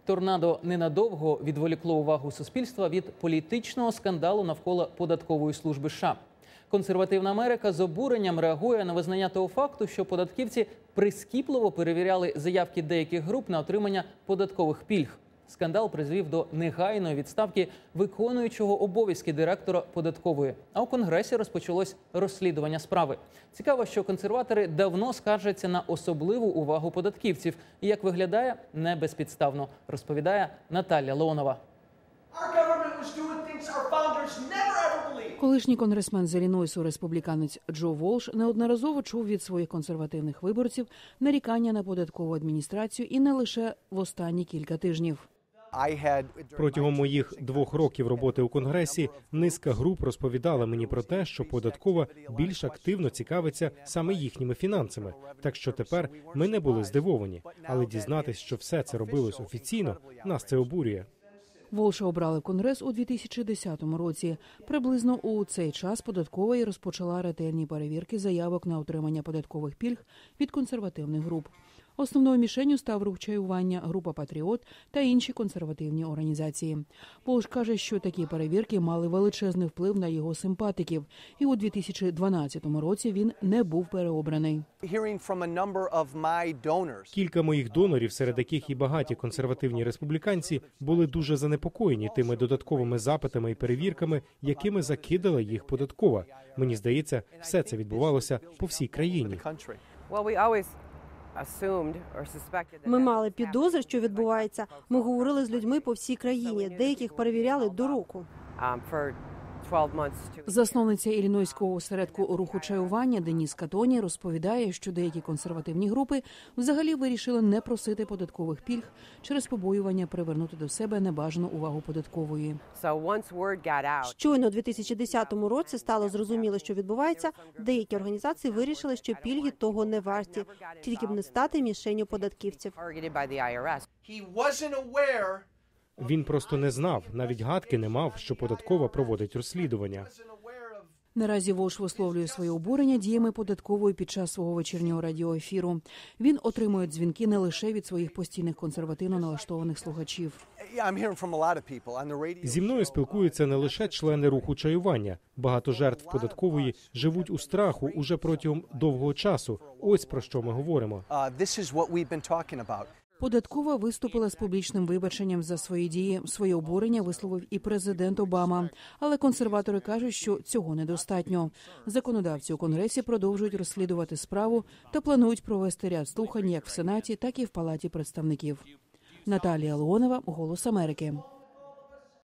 Торнадо ненадовго відволікло увагу суспільства від політичного скандалу навколо податкової служби США. Консервативна Америка з обуренням реагує на визнання того факту, що податківці прискіпливо перевіряли заявки деяких груп на отримання податкових пільг. Скандал призвів до негайної відставки виконуючого обов'язки директора податкової. А у Конгресі розпочалось розслідування справи. Цікаво, що консерватори давно скаржаться на особливу увагу податківців. І, як виглядає, не безпідставно, розповідає Наталя Леонова. Колишній конгресмен з Іллінойсу, республіканець Джо Волш, неодноразово чув від своїх консервативних виборців нарікання на податкову адміністрацію і не лише в останні кілька тижнів. Протягом моїх 2 років роботи у Конгресі низка груп розповідала мені про те, що податкова більш активно цікавиться саме їхніми фінансами. Так що тепер ми не були здивовані. Але дізнатись, що все це робилось офіційно, нас це обурює. Волша обрали в Конгрес у 2010 році. Приблизно у цей час податкова і розпочала ретельні перевірки заявок на отримання податкових пільг від консервативних груп. Основною мішенню став рух чаювання, група «Патріот» та інші консервативні організації. Волш каже, що такі перевірки мали величезний вплив на його симпатиків. І у 2012 році він не був переобраний. Кілька моїх донорів, серед яких і багаті консервативні республіканці, були дуже занепокоєні тими додатковими запитами і перевірками, якими закидала їх податкова. Мені здається, все це відбувалося по всій країні. Ми мали підозри, що відбувається. Ми говорили з людьми по всій країні. Деяких перевіряли до року. Засновниця іллінойського осередку руху чаювання Деніс Катоні розповідає, що деякі консервативні групи взагалі вирішили не просити податкових пільг через побоювання привернути до себе небажану увагу податкової. Щойно у 2010 році стало зрозуміло, що відбувається, деякі організації вирішили, що пільги того не варті, тільки б не стати мішенню податківців. Він просто не знав, навіть гадки не мав, що податкова проводить розслідування. Наразі Волш висловлює своє обурення діями податкової під час свого вечірнього радіоефіру. Він отримує дзвінки не лише від своїх постійних консервативно налаштованих слухачів. Зі мною спілкуються не лише члени руху чаювання. Багато жертв податкової живуть у страху уже протягом довгого часу. Ось про що ми говоримо. Податкова виступила з публічним вибаченням за свої дії. Своє обурення висловив і президент Обама. Але консерватори кажуть, що цього недостатньо. Законодавці у Конгресі продовжують розслідувати справу та планують провести ряд слухань як в Сенаті, так і в Палаті представників. Наталія Леонова, «Голос Америки».